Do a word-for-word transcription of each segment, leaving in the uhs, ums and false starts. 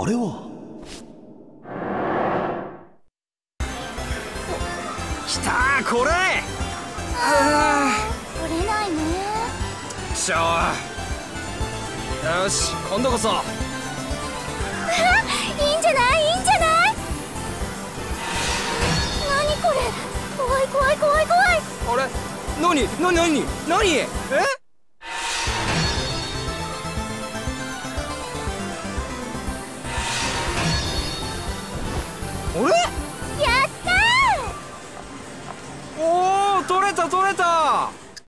あれは。 きたー、これ。 あー、取れないね。 くしょー。よし、今度こそ。 あ、いいんじゃない、いいんじゃない。何これ、怖い怖い怖い怖い。 あれ、なになになになに、え。あれ、 やったー。おお、取れた取れた。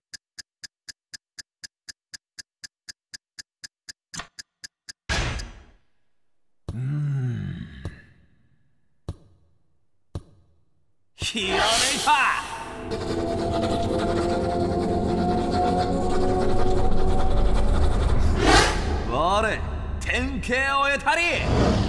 うーん、ひらめいた。我、天慶を得たり。